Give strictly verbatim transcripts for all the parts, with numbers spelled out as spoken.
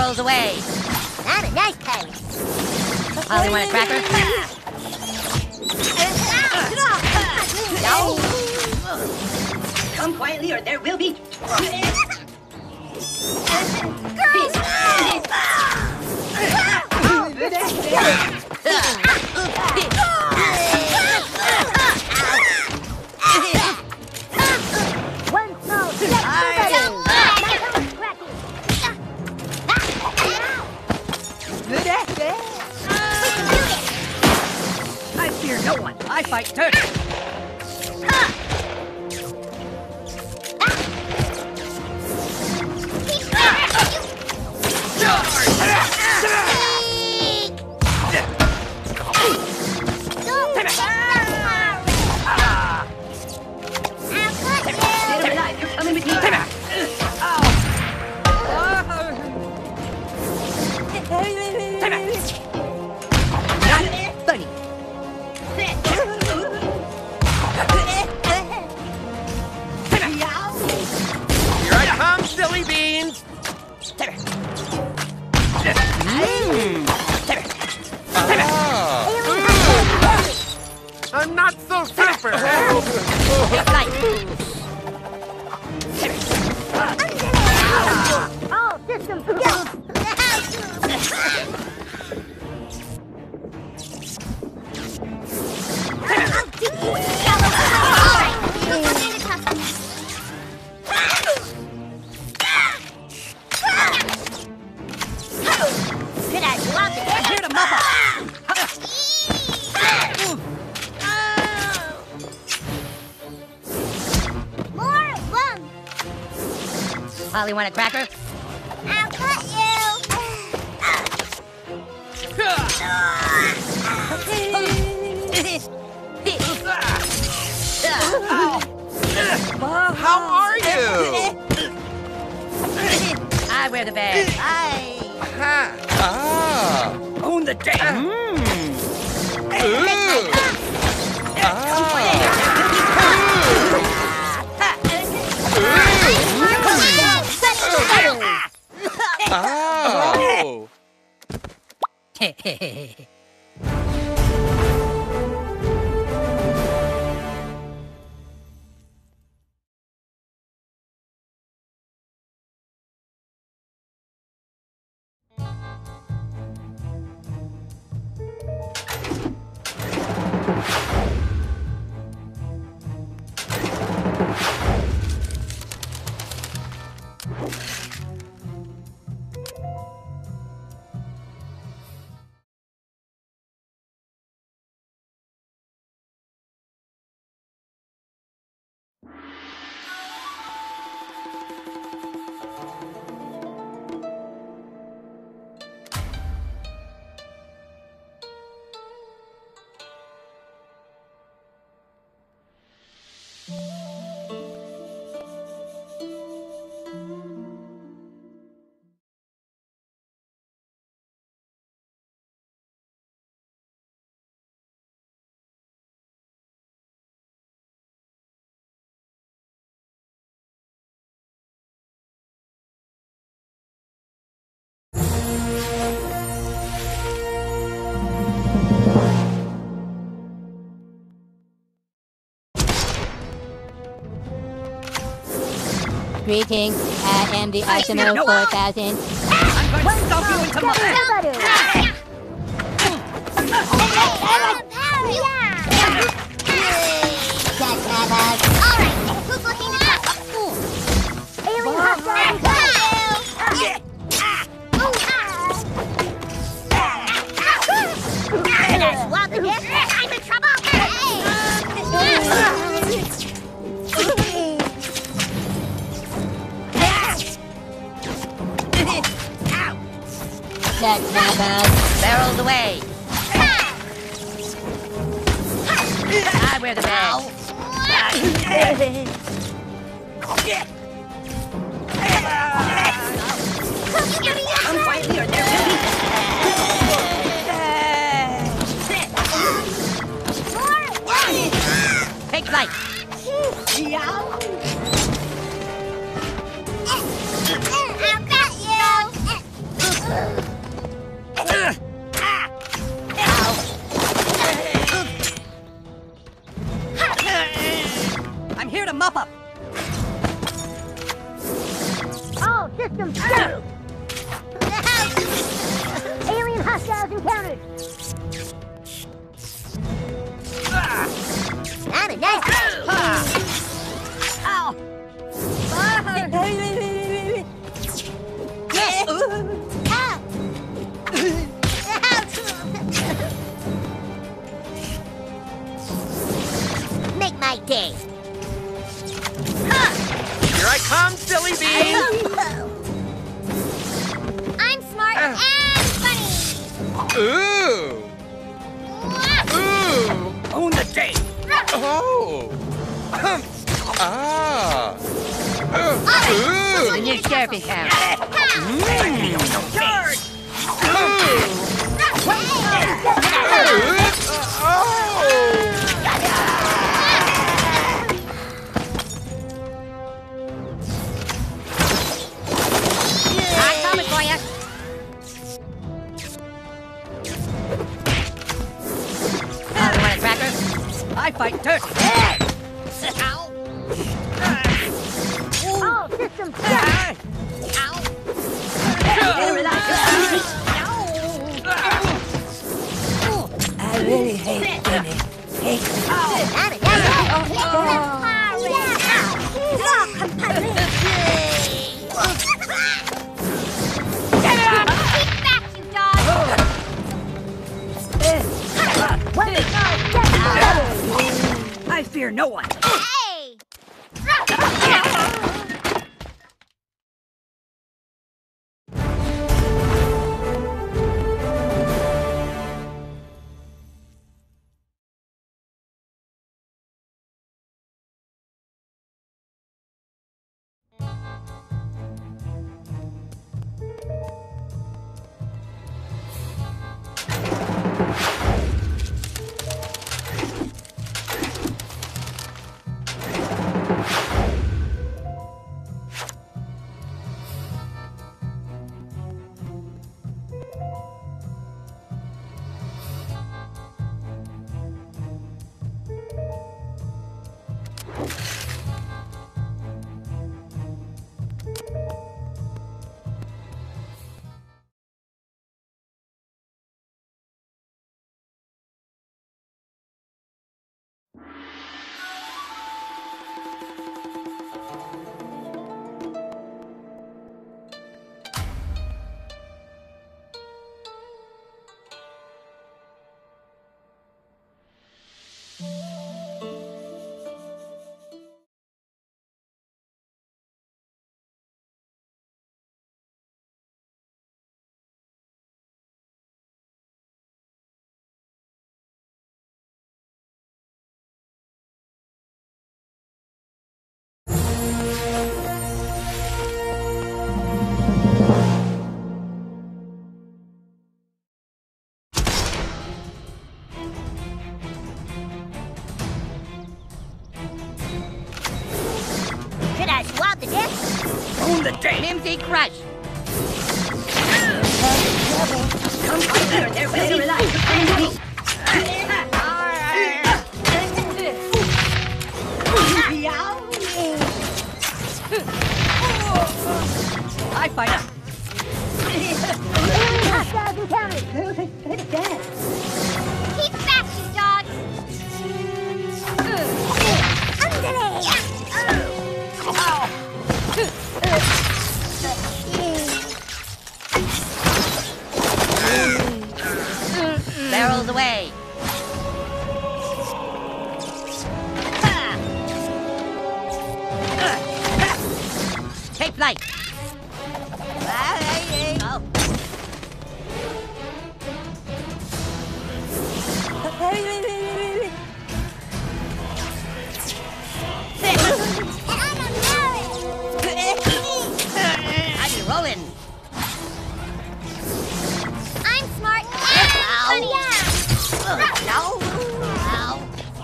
barrels away. Not a nice kind. Holly, want a cracker? No. Come quietly or there will be... One small step for I fear no one. I fight turtles. Here I come, silly beans! Ah. I'm not so super! all systems go. Holly, want a cracker? I'll cut you. How are you? I wear the badge. I. Ha. Ah. Own the day. Mm. Ooh. Ah. Oh. Greetings, I am the Arsenal four thousand. I'm going to stomp you into mud. Alright, who's looking up? Alien hot dog! Swab the dish? I'm in trouble! That's my bad. Barrels away. I wear the badge. Come quietly or there will be... Take flight. I've got you! mop up. All systems go! Alien hostiles encountered! I'm a nice Ow! Yes! Ow! Make my day! Here I come, silly bee! I'm smart Uh. and funny! Ooh! Ooh! Own the day. Oh! Ahem. Ah! Uh, The ooh! new sheriff in town. Charge! Oh! I'm coming for you. Oh, you want a cracker? I fight dirt. Ow! All systems go! Ow! I really hate Jimmy. Hate I'm a nice Keep back, you dog! I fear no one. Hey! Should I swab the disc? Own the day. Mimsy Crush. Come quickly or there will be life. I fight up. Alien hostiles encountered! It's dead. Keep back, you dogs! Barrels away. Take flight. Oh. How you rolling? I'm smart and funny! No. Ow.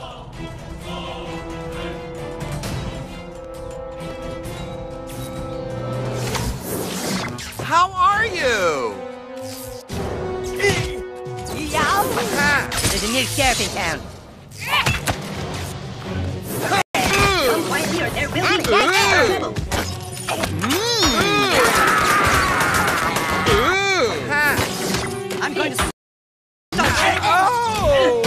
How are you? There's a new sheriff in town. Come quietly quietly or there will be trouble. I'm going to... Oh!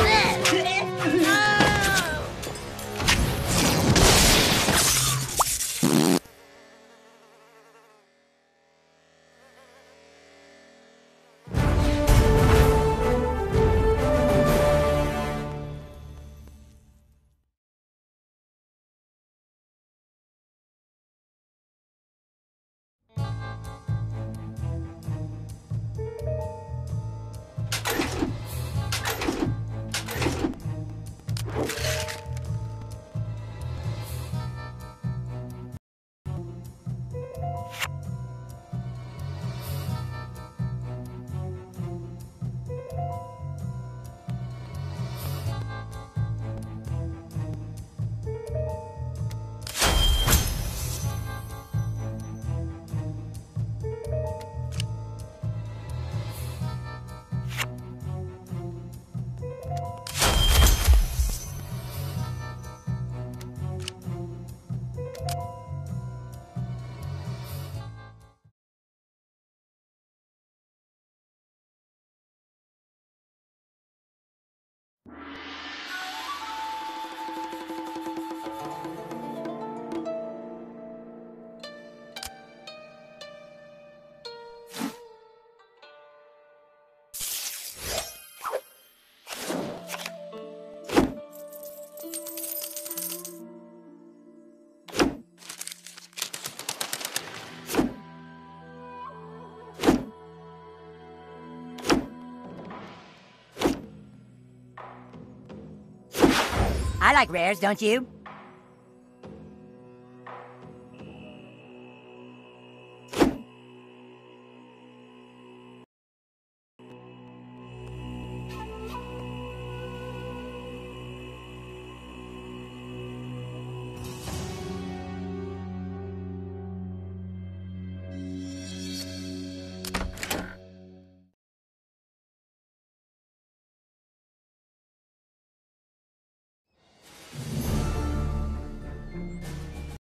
I like rares, don't you?